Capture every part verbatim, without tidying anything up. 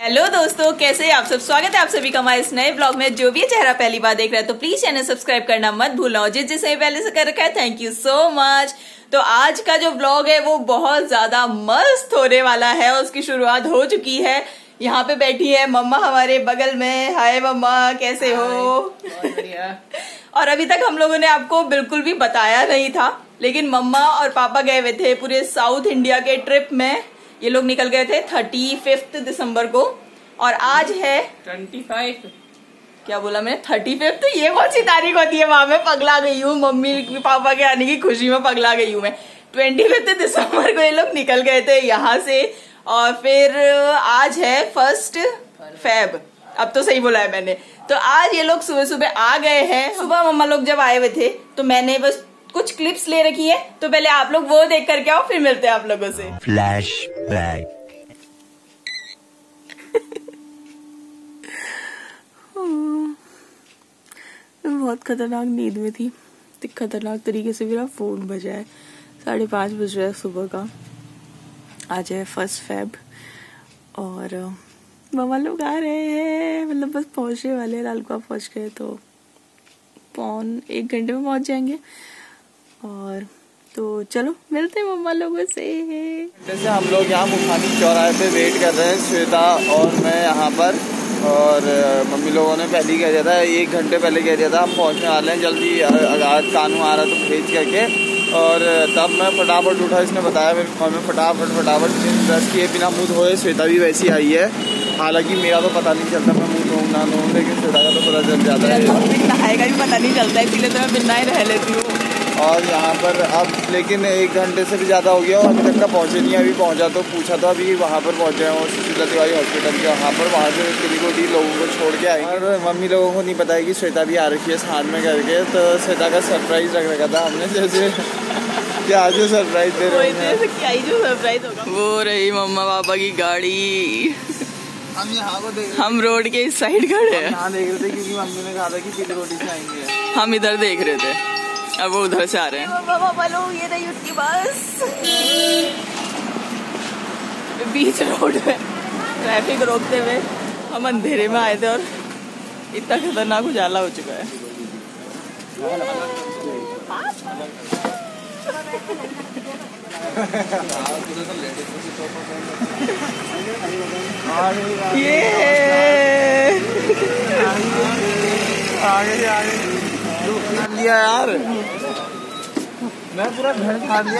Hello दोस्तों, कैसे आप सब। स्वागत है आप सभी का हमारे इस नए ब्लॉग में। जो भी ये चेहरा पहली बार देख रहा है तो प्लीज चैनल सब्सक्राइब करना मत भूलना। जिस जिसने पहले से कर रखा है थैंक यू सो मच। तो आज का जो ब्लॉग है वो बहुत ज्यादा मस्त होने वाला है। उसकी शुरुआत हो चुकी है। यहाँ पे बैठी है मम्मा हमारे बगल में। हाय मम्मा, कैसे हो? बहुत बढ़िया। और अभी तक हम लोगों ने आपको बिल्कुल भी बताया नहीं था, लेकिन मम्मा और पापा गए हुए थे पूरे साउथ इंडिया के ट्रिप में। ये लोग निकल गए थे थर्टी फिफ्थ दिसंबर को और आज है ट्वेंटी फाइव। क्या बोला मैंने? Thirty fifth. ये कौन सी तारीख होती है? वहां में पगला गई हूँ। मम्मी पापा के आने की खुशी में पगला गई हूँ मैं। ट्वेंटी फिफ्थ दिसंबर को ये लोग निकल गए थे यहाँ से और फिर आज है फर्स्ट फेब। अब तो सही बोला है मैंने। तो आज ये लोग सुबह सुबह आ गए हैं। सुबह मम्मा लोग जब आए हुए थे तो मैंने बस कुछ क्लिप्स ले रखी है, तो पहले आप लोग वो देख करके आओ, फिर मिलते हैं आप लोगों से। फ्लैशबैक। बहुत खतरनाक नींद में थी। तो खतरनाक तरीके से मेरा फोन बजा है। साढ़े पाँच बज रहा है सुबह का। आज है फर्स्ट फेब और मामा लोग आ रहे हैं। मतलब बस पहुंचने वाले हैं। लालकुआ पहुंच गए तो पौन एक घंटे में पहुंच जाएंगे। और तो चलो मिलते हैं मम्मा लोगों से। जैसे हम लोग यहाँ मुखानी चौराहे पे वेट कर रहे हैं, श्वेता और मैं यहाँ पर। और मम्मी लोगों ने पहले ही कह दिया था, एक घंटे पहले कह दिया था हम पहुँचने वाले हैं जल्दी, अगर कानून आ रहा तो भेज करके। और तब मैं फटाफट उठा, इसने बताया मेरे हमें फटाफट फटाफट ब्रश किए बिना मुँह धोए। श्वेता भी वैसी आई है। हालांकि मेरा तो पता नहीं चलता मैं मुँह धोऊँ ना धोऊँ, लेकिन श्वेता का तो पता चल जाता है। नहाएगा भी पता नहीं चलता है, इसीलिए तो मैं बिना ही रह लेती हूँ। और यहाँ पर अब लेकिन एक घंटे से भी ज़्यादा हो गया और अभी तक का पहुँचे नहीं। अभी पहुँचा तो पूछा तो अभी वहाँ पर पहुँचे हैं और सुशीला तिवारी हॉस्पिटल के वहाँ पर। वहाँ से किलीकोटी लोगों को छोड़ के आए और मम्मी लोगों को नहीं पता है कि श्वेता भी आ रखी है साथ में करके। तो श्वेता का सरप्राइज रख रखा था हमने, जैसे क्या जो सरप्राइज दे रहे हैं। क्या ही जो सरप्राइज होगा। वो रही मम्मा पापा की गाड़ी। हम यहाँ को देख हम रोड के इस साइड खड़े हैं। यहाँ देख रहे थे क्योंकि मम्मी ने कहा था कि किलीकोटी से आएंगे। हम इधर देख रहे थे, अब वो उधर से आ रहे हैं। बोलो, ये रही उसकी बस। बीच रोड में ट्रैफिक रोकते हुए हम अंधेरे में आए थे और इतना खतरनाक उजाला हो चुका है। ये आगे आगे लिया यार, मैं पूरा घर खा लिया।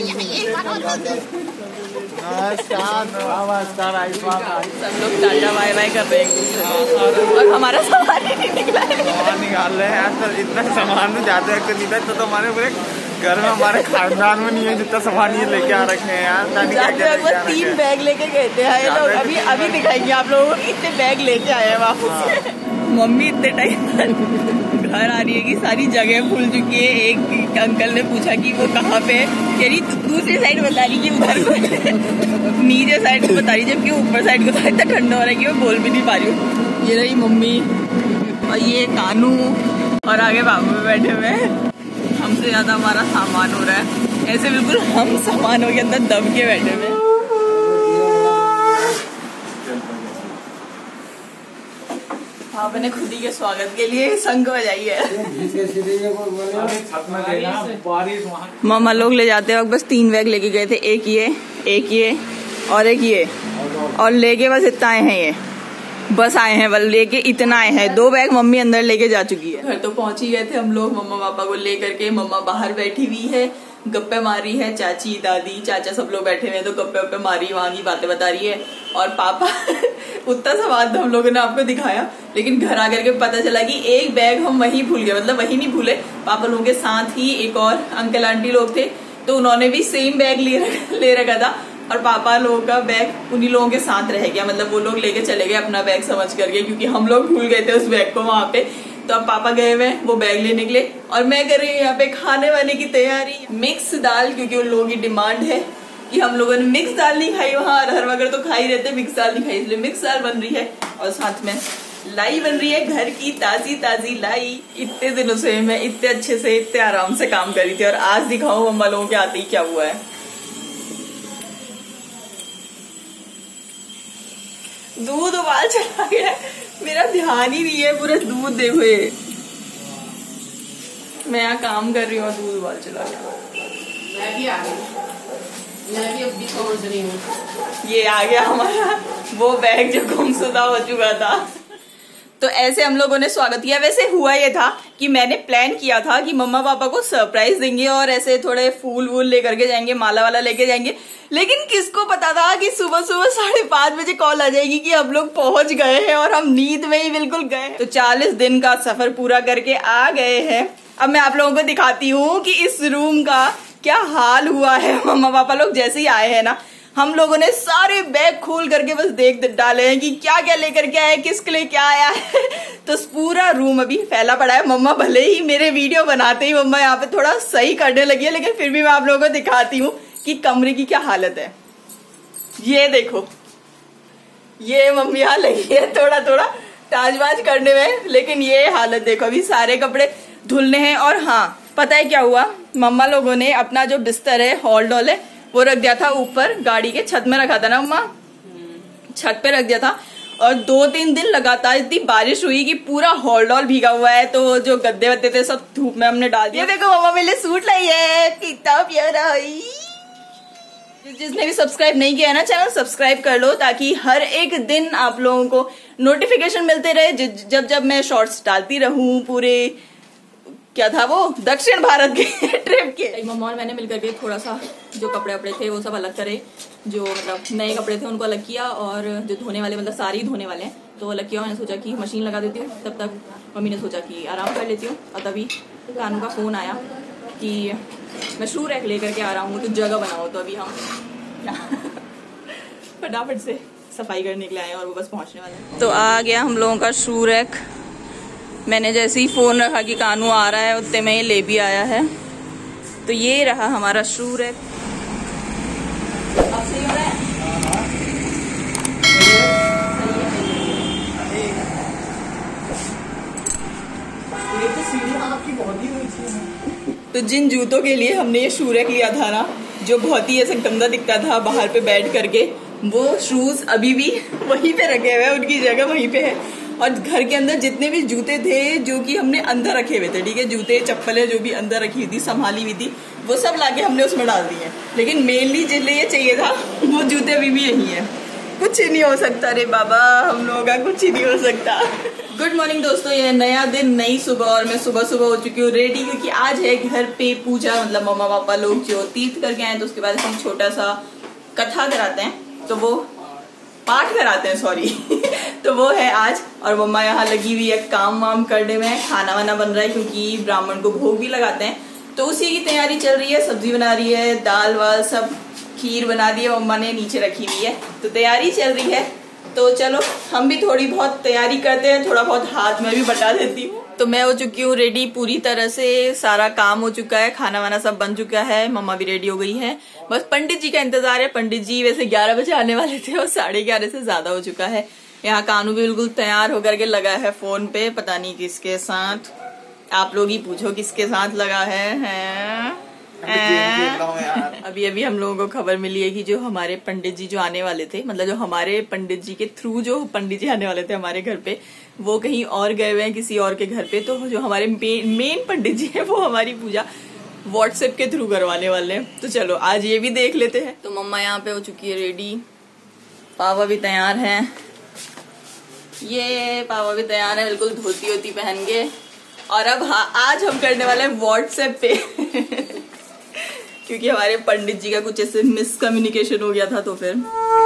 नमस्कार नमस्कार। सब लोग टाटा बाय बाय कर रहे हैं और हमारा सामान ही नहीं निकला है। सामान निकाल रहे हैं यार। तो इतना सामान में जाते हैं नहीं था तो, तो हमारे पूरे घर में हमारे खानदान में नहीं है जितना सामान ये लेके आ रखे हैं यार। जाते वक्त तीन बैग लेके गए थे यार। अभी अभी दिखाएंगे आप लोगों को कितने बैग लेके आए हैं वापस। मम्मी इतने टाइम घर आ रही है कि सारी जगह भूल चुकी है। एक अंकल ने पूछा कि वो कहाँ पे है, कह रही दूसरी साइड बता रही कि उधर को नीचे साइड को बता रही, जबकि ऊपर साइड को इतना ठंडा हो रहा है कि मैं बोल भी नहीं पा रही हूँ। ये रही मम्मी और ये कानू और आगे बाबू में बैठे हुए हैं। हमसे ज्यादा हमारा सामान हो रहा है। ऐसे बिल्कुल हम सामानों के अंदर दब के बैठे हुए। हाँ, मैंने खुद ही के स्वागत के लिए शंख बजाई है। मामा लोग ले जाते वक्त बस तीन बैग लेके गए थे। एक ये, एक ये और एक ये, और लेके बस इतना आए हैं। ये बस आए हैं, बस लेके इतना आए हैं। दो बैग मम्मी अंदर लेके जा चुकी है। घर तो पहुंच ही गए थे हम लोग मम्मा पापा को ले करके। मम्मा बाहर बैठी हुई है, गप्पे मारी है। चाची दादी चाचा सब लोग बैठे हुए हैं तो गप्पे वप्पे मारी, वहां की बातें बता रही है। और पापा उतना सवाल तो हम लोगों ने आपको दिखाया, लेकिन घर आकर के पता चला कि एक बैग हम वहीं भूल गए। मतलब वहीं नहीं भूले, पापा लोगों के साथ ही एक और अंकल आंटी लोग थे तो उन्होंने भी सेम बैग ले ले रखा था और पापा लोगों का बैग उन्हीं लोगों के साथ रह गया। मतलब वो लोग लेके चले गए अपना बैग समझ करके, क्योंकि हम लोग भूल गए थे उस बैग को वहां पे। तो अब पापा गए हुए वो बैग ले निकले और मैं कर रही हूँ यहाँ पे खाने वाने की तैयारी। मिक्स दाल, क्योंकि उन लोगों की डिमांड है कि हम लोगों ने मिक्स दाल नहीं खाई। वहाँ अरहर वगैरह तो खा ही रहते, मिक्स दाल नहीं खाई, इसलिए मिक्स दाल बन रही है। और साथ में लाई बन रही है घर की ताजी ताजी लाई। इतने दिनों से मैं इतने अच्छे से इतने आराम से काम कर रही थी और आज दिखाऊं मम्मा लोगों के आते ही क्या हुआ है। दूध उबाल चला गया, मेरा ध्यान ही नहीं है, पूरा दूध देखो ये। मैं यहाँ काम कर रही हूँ, दूध उबाल चला गया। मैं भी आ गई, मैं भी अब भी पहुंच रही हूँ। ये आ गया हमारा वो बैग जो गुमशुदा हो चुका था। तो ऐसे हम लोगों ने स्वागत किया। वैसे हुआ ये था कि मैंने प्लान किया था कि मम्मा पापा को सरप्राइज देंगे और ऐसे थोड़े फूल वूल लेकर के जाएंगे, माला वाला लेके जाएंगे, लेकिन किसको पता था कि सुबह सुबह साढ़े पांच बजे कॉल आ जाएगी कि हम लोग पहुंच गए हैं, और हम नींद में ही बिल्कुल गए। तो चालीस दिन का सफर पूरा करके आ गए हैं। अब मैं आप लोगों को दिखाती हूँ कि इस रूम का क्या हाल हुआ है। मम्मा पापा लोग जैसे ही आए हैं ना, हम लोगों ने सारे बैग खोल करके बस देख डाले हैं कि क्या क्या लेकर के आए, किसके लिए क्या आया है। तो पूरा रूम अभी फैला पड़ा है। मम्मा भले ही मेरे वीडियो बनाते ही मम्मा यहाँ पे थोड़ा सही करने लगी है, लेकिन फिर भी मैं आप लोगों को दिखाती हूँ कि कमरे की क्या हालत है। ये देखो, ये मम्मी यहाँ लगी है थोड़ा थोड़ा ताजबाज करने में, लेकिन ये हालत देखो, अभी सारे कपड़े धुलने हैं। और हाँ, पता है क्या हुआ, मम्मा लोगों ने अपना जो बिस्तर है, हॉल डॉल है, वो रख दिया था ऊपर, गाड़ी के छत में रखा था ना मम्मा, छत पे रख दिया था। और दो तीन दिन लगातार इतनी बारिश हुई कि पूरा हॉल डॉल भीगा हुआ है। तो जो गद्दे वद्दे थे सब धूप में हमने डाल दिया। देखो मम्मा मेरे लिए सूट लाई है, कितना प्यारा है। जिसने भी सब्सक्राइब नहीं किया है ना चैनल, सब्सक्राइब कर लो, ताकि हर एक दिन आप लोगों को नोटिफिकेशन मिलते रहे जब जब मैं शॉर्ट्स डालती रहूं। पूरे क्या था वो, दक्षिण भारत के ट्रिप के। मम्मा और मैंने मिलकर के थोड़ा सा जो कपड़े वपड़े थे वो सब अलग करे, जो मतलब नए कपड़े थे उनको अलग किया, और जो धोने वाले मतलब सारी धोने वाले हैं तो अलग किया। मैंने सोचा कि मशीन लगा देती हूँ, तब तक मम्मी ने सोचा कि आराम कर लेती हूँ। और तभी कानू का फोन आया कि मैं शू रैक लेकर के आ रहा हूँ, तो जगह बनाओ। तो अभी हम फटाफट से सफाई करने के लिए आए और वो बस पहुँचने वाले हैं। तो आ गया हम लोगों का शू रैक। मैंने जैसे ही फोन रखा कि कानू आ रहा है, उतने में ये ले भी आया है। तो ये रहा हमारा शू रैक। अब सही हो रहा है? तो जिन जूतों के लिए हमने ये शू रैक लिया था ना, जो बहुत ही ऐसे गंदा दिखता था बाहर पे बैठ करके, वो शूज अभी भी वहीं पे रखे हुए हैं, उनकी जगह वहीं पे है। और घर के अंदर जितने भी जूते थे जो कि हमने अंदर रखे हुए थे, ठीक है, जूते चप्पलें जो भी अंदर रखी हुई थी, संभाली हुई थी, वो सब लाके हमने उसमें डाल दिए। लेकिन मेनली जिसलिए ये चाहिए था वो जूते अभी भी यही है। कुछ ही नहीं हो सकता रे बाबा, हम लोगों का कुछ ही नहीं हो सकता। गुड मॉर्निंग दोस्तों, ये नया दिन, नई सुबह, और मैं सुबह सुबह हो चुकी हूँ रेडी, क्योंकि आज है घर पे पूजा। मतलब मम्मा पापा लोग जो तीर्थ करके आए तो उसके बाद हम छोटा सा कथा कराते हैं, तो वो पाठ कराते हैं सॉरी तो वो है आज। और मम्मा यहाँ लगी हुई है काम वाम करने में, खाना वाना बन रहा है क्योंकि ब्राह्मण को भोग भी लगाते हैं, तो उसी की तैयारी चल रही है। सब्जी बना रही है, दाल वाल सब, खीर बना दी है मम्मा ने, नीचे रखी हुई है, तो तैयारी चल रही है। तो चलो हम भी थोड़ी बहुत तैयारी करते हैं, थोड़ा बहुत हाथ में भी बटा देती हूँ। तो मैं हो चुकी हूँ रेडी पूरी तरह से, सारा काम हो चुका है, खाना वाना सब बन चुका है, मम्मा भी रेडी हो गई है, बस पंडित जी का इंतजार है। पंडित जी वैसे ग्यारह बजे आने वाले थे और साढ़े ग्यारह से ज्यादा हो चुका है। यहाँ कानू भी बिल्कुल तैयार होकर के लगा है फोन पे, पता नहीं किसके साथ, आप लोग ही पूछो किसके साथ लगा है, है? अभी अभी हम लोगों को खबर मिली है कि जो हमारे पंडित जी जो आने वाले थे, मतलब जो हमारे पंडित जी के थ्रू जो पंडित जी आने वाले थे हमारे घर पे, वो कहीं और गए हुए हैं किसी और के घर पे। तो जो हमारे मेन पंडित जी है वो हमारी पूजा व्हाट्सएप के थ्रू करवाने वाले हैं। तो चलो आज ये भी देख लेते हैं। तो मम्मा यहाँ पे हो चुकी है रेडी, पावा भी तैयार है, ये पावा भी तैयार है बिल्कुल धोती वोती पहन के। और अब हाँ, आज हम करने वाले हैं व्हाट्सएप पे क्योंकि हमारे पंडित जी का कुछ ऐसे मिसकम्युनिकेशन हो गया था। तो फिर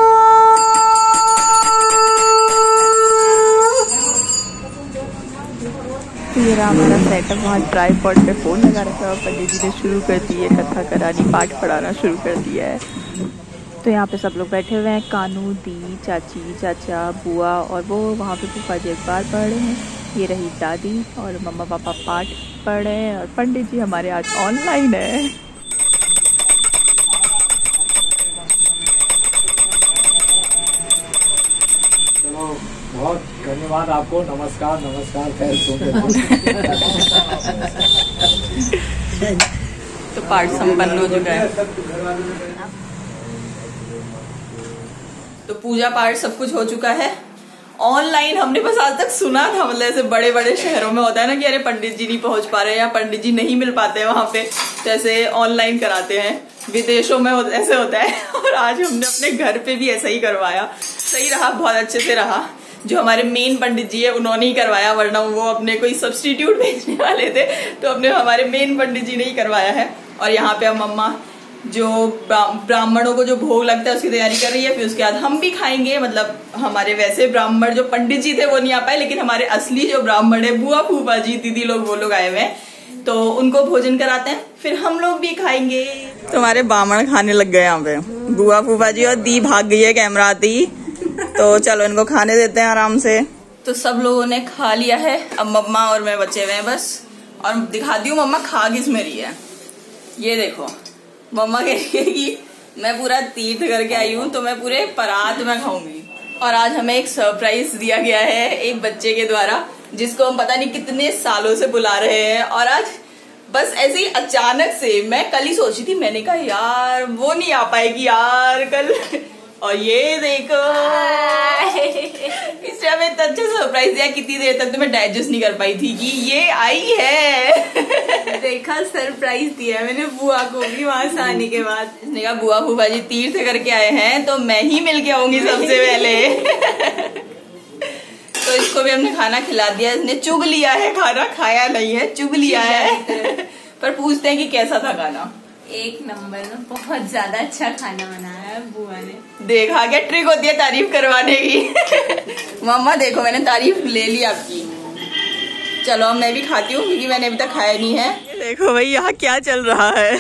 ये रहा हमारा सेटअप, वहाँ ट्राइपॉड पे फोन लगा रखा है, पंडित जी ने शुरू कर दी है कथा करानी, पाठ पढ़ाना शुरू कर दिया है। तो यहाँ पे सब लोग बैठे हुए हैं, कानू, दी, चाची, चाचा, बुआ, और वो वहाँ पे फूफा जी अखबार पढ़ रहे हैं, ये रही दादी, और मम्मा पापा पाठ पढ़ रहे हैं, और पंडित जी हमारे आज ऑनलाइन है। बहुत धन्यवाद आपको, नमस्कार नमस्कार खैर तो पाठ संपन्न हो चुका है, तो पूजा पाठ सब कुछ हो चुका है। ऑनलाइन हमने बस आज तक सुना था, मतलब ऐसे बड़े बड़े शहरों में होता है ना कि अरे पंडित जी नहीं पहुंच पा रहे या पंडित जी नहीं मिल पाते हैं वहां पे, तो ऐसे ऑनलाइन कराते हैं। विदेशों में ऐसे होता है और आज हमने अपने घर पे भी ऐसा ही करवाया। सही रहा, बहुत अच्छे से रहा। जो हमारे मेन पंडित जी है उन्होंने ही करवाया, वरना वो अपने कोई सब्सटीट्यूट भेजने वाले थे, तो अपने हमारे मेन पंडित जी ने ही करवाया है। और यहाँ पे अब मम्मा जो ब्राह्मणों को जो भोग लगता है उसकी तैयारी कर रही है, फिर उसके बाद हम भी खाएंगे। मतलब हमारे वैसे ब्राह्मण जो पंडित जी थे वो नहीं आ पाए, लेकिन हमारे असली जो ब्राह्मण है बुआ फूफा जी दीदी लोग वो लोग आए हुए हैं, तो उनको भोजन कराते हैं, फिर हम लोग भी खाएंगे। तुम्हारे ब्राह्मण खाने लग गए यहाँ पे, बुआ फूफा जी और दी भाग गई है कैमरा आती, तो चलो इनको खाने देते हैं आराम से। तो सब लोगों ने खा लिया है, अब मम्मा और मैं बचे हुए हैं बस। और दिखाती हूँ मम्मा खा किस में रही है। ये देखो, मम्मा कह रही है कि मैं पूरा तीर्थ करके आई हूँ तो मैं पूरे परात में खाऊंगी। और आज हमें एक सरप्राइज दिया गया है एक बच्चे के द्वारा, जिसको हम पता नहीं कितने सालों से बुला रहे हैं। और आज बस ऐसे ही अचानक से, मैं कल ही सोची थी, मैंने कहा यार वो नहीं आ पाएगी यार कल, और ये देखो इसने हमें इतना अच्छा सरप्राइज दिया। कितनी देर तक तो मैं डाइजेस्ट नहीं कर पाई थी कि ये आई है। देखा, सरप्राइज दिया मैंने बुआ को भी वहां से आने के बाद। इसने कहा बुआ फूफा जी तीर्थ करके आए हैं तो मैं ही मिल के आऊंगी सबसे पहले। तो इसको भी हमने खाना खिला दिया, इसने चुग लिया है खाना, खाया नहीं है, चुग लिया है। पर पूछते हैं कि कैसा था खाना। एक नंबर में, बहुत ज्यादा अच्छा खाना बनाया है बुआ ने। देखा क्या ट्रिक होती है तारीफ करवाने की। मम्मा देखो मैंने तारीफ ले ली आपकी। चलो मैं भी खाती हूँ क्योंकि मैंने अभी तक खाया नहीं है। देखो भाई यहाँ क्या चल रहा है।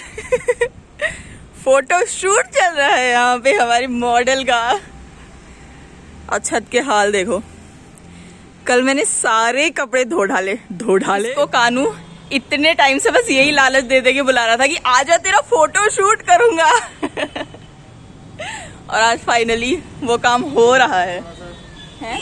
फोटो शूट चल रहा है यहाँ पे हमारी मॉडल का। और छत के हाल देखो, कल मैंने सारे कपड़े धो डाले धो डाले तो कानू इतने टाइम से बस यही लालच दे दे के बुला रहा था कि आजा तेरा फोटो शूट करूंगा। और आज फाइनली वो काम हो रहा है, है?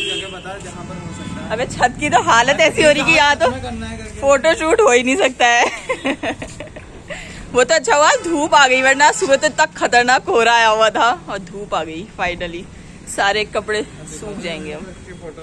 अबे छत की तो हालत ऐसी हो रही कि यहाँ तो फोटो शूट हो ही नहीं सकता है। वो तो अच्छा हुआ धूप आ गई, वरना सुबह तो तक खतरनाक कोहरा आया हुआ था और धूप आ गई। फाइनली सारे कपड़े सूख जाएंगे हम।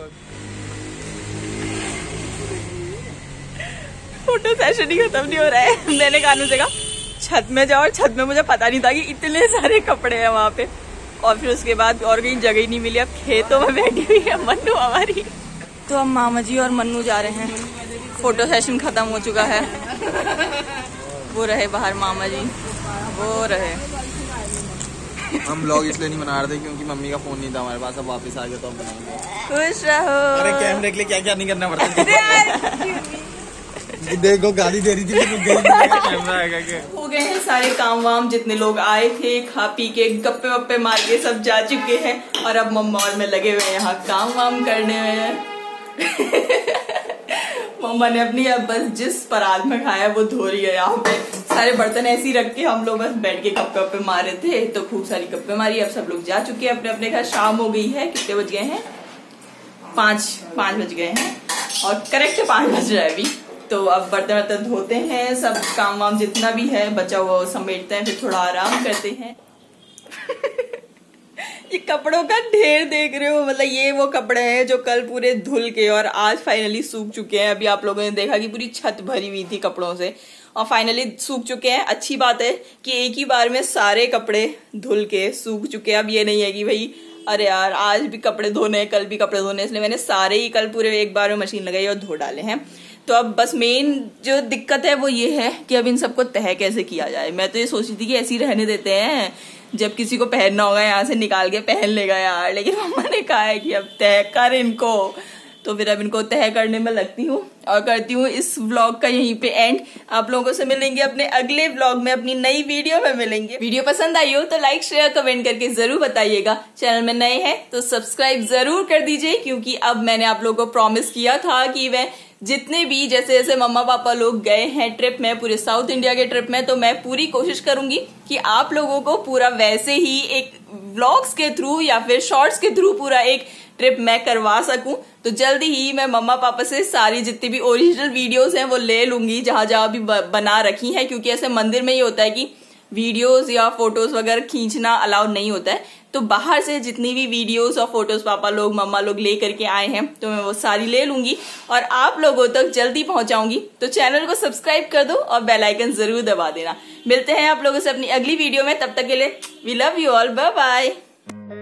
फोटो सेशन ही खत्म नहीं हो रहा है। मैंने कानू से कहा छत में जाओ, और छत में मुझे पता नहीं था कि इतने सारे कपड़े हैं वहाँ पे। और फिर उसके बाद और कहीं जगह ही नहीं मिली, अब खेतों में बैठी हुई है मन्नू हमारी। तो अब मामा जी और मन्नू जा रहे हैं, फोटो सेशन खत्म हो चुका है। वो रहे बाहर मामा जी, वो रहे। हम ब्लॉग इसलिए नहीं बना रहे थे क्योंकि मम्मी का फोन नहीं था हमारे पास, अब वापस आ गया तो हम बनाएंगे। खुश रहो। अरे कैमरे के लिए क्या क्या नहीं करना पड़ता। देखो गाली दे रही थी, कैमरा आएगा क्या? हो गए हैं सारे काम वाम, जितने लोग आए थे खा पी के गप्पे वप्पे मार के सब जा चुके हैं। और अब मम्मा और मैं लगे हुए हैं यहाँ काम वाम करने में। मम्मा ने अपनी अब बस जिस परात में खाया वो धो रही है। यहाँ पे सारे बर्तन ऐसे ही रख के हम लोग बस बैठ के गप्पे वप्पे मार रहे थे, तो खूब सारी गप्पे मारी। अब सब लोग जा चुके हैं अपने अपने घर, शाम हो गई है। कितने बज गए हैं? पाँच पाँच बज गए हैं और करेक्ट पाँच बज रहा है अभी। तो अब बर्तन वर्तन धोते हैं, सब काम वाम जितना भी है बचा हुआ समेटते हैं, फिर थोड़ा आराम करते हैं। ये कपड़ों का ढेर देख रहे हो, मतलब ये वो कपड़े हैं जो कल पूरे धुल के और आज फाइनली सूख चुके हैं। अभी आप लोगों ने देखा कि पूरी छत भरी हुई थी कपड़ों से और फाइनली सूख चुके हैं। अच्छी बात है कि एक ही बार में सारे कपड़े धुल के सूख चुके हैं। अब ये नहीं है कि भाई अरे यार आज भी कपड़े धोने कल भी कपड़े धोने, इसलिए मैंने सारे ही कल पूरे एक बार में मशीन लगाई और धो डाले हैं। तो अब बस मेन जो दिक्कत है वो ये है कि अब इन सबको तह कैसे किया जाए। मैं तो ये सोची थी कि ऐसे ही रहने देते हैं, जब किसी को पहनना होगा यहाँ से निकाल के पहन लेगा यार, लेकिन मम्मा ने कहा है कि अब तह कर इनको। तो फिर अब इनको तह करने में लगती हूँ और करती हूँ इस व्लॉग का यहीं पे एंड। आप लोगों से मिलेंगे अपने अगले व्लॉग में, अपनी नई वीडियो में मिलेंगे। वीडियो पसंद आई हो तो लाइक शेयर कमेंट करके जरूर बताइएगा। चैनल में नए हैं तो सब्सक्राइब जरूर कर दीजिए, क्योंकि अब मैंने आप लोगों को प्रॉमिस किया था कि मैं जितने भी जैसे जैसे मम्मा पापा लोग गए हैं ट्रिप में, पूरे साउथ इंडिया के ट्रिप में, तो मैं पूरी कोशिश करूंगी कि आप लोगों को पूरा वैसे ही एक व्लॉग्स के थ्रू या फिर शॉर्ट्स के थ्रू पूरा एक ट्रिप मैं करवा सकूं। तो जल्दी ही मैं मम्मा पापा से सारी जितनी भी ओरिजिनल वीडियोस हैं वो ले लूंगी, जहां जहां भी बना रखी हैं, क्योंकि ऐसे मंदिर में ही होता है कि वीडियोस या फोटोज वगैरह खींचना अलाउ नहीं होता है। तो बाहर से जितनी भी वीडियोस और फोटोज पापा लोग मम्मा लोग ले करके आए हैं तो मैं वो सारी ले लूंगी और आप लोगों तक जल्दी पहुंचाऊंगी। तो चैनल को सब्सक्राइब कर दो और बेल आइकन जरूर दबा देना। मिलते हैं आप लोगों से अपनी अगली वीडियो में, तब तक के लिए we love you all, bye bye.